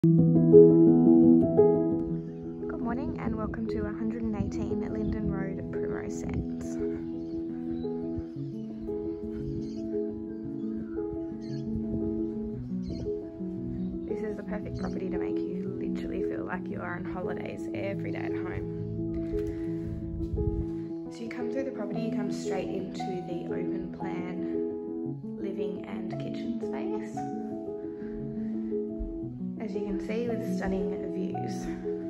Good morning and welcome to 118 Linden Road, Primrose. This is the perfect property to make you literally feel like you are on holidays every day at home. So you come through the property, you come straight into the open plan living and kitchen space. As you can see, with stunning views.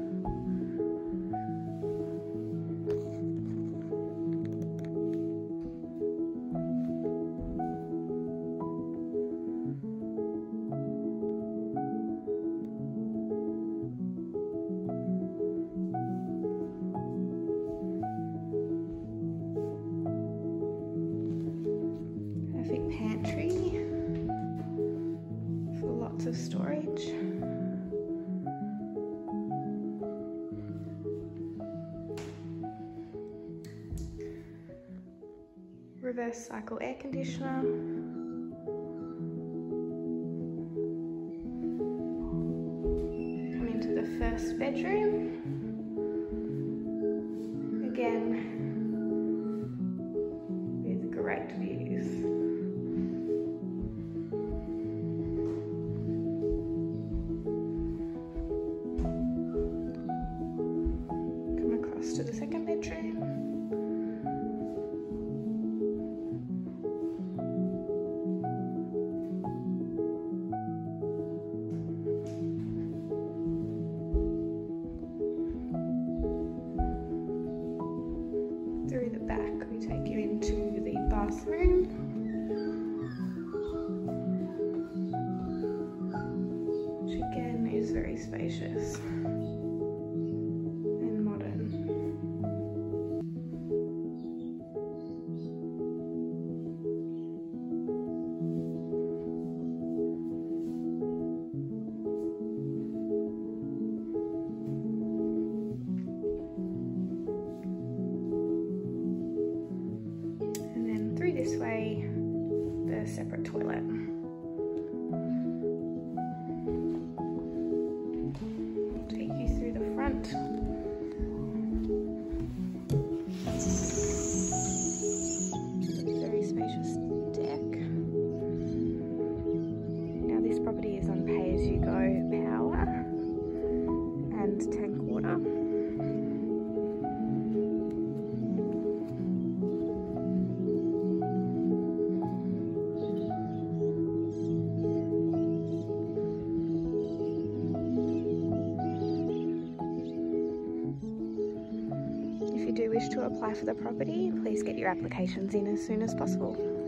Perfect pantry for lots of storage. Reverse cycle air conditioner. Come into the first bedroom. Again, with great views. Come across to the second bedroom. Through the back, we take you into the bathroom. Which again is very spacious and modern. Through this way, the separate toilet. I'll take you through the front. Very spacious deck. Now this property is on pay-as-you-go power and tank water. If you do wish to apply for the property, please get your applications in as soon as possible.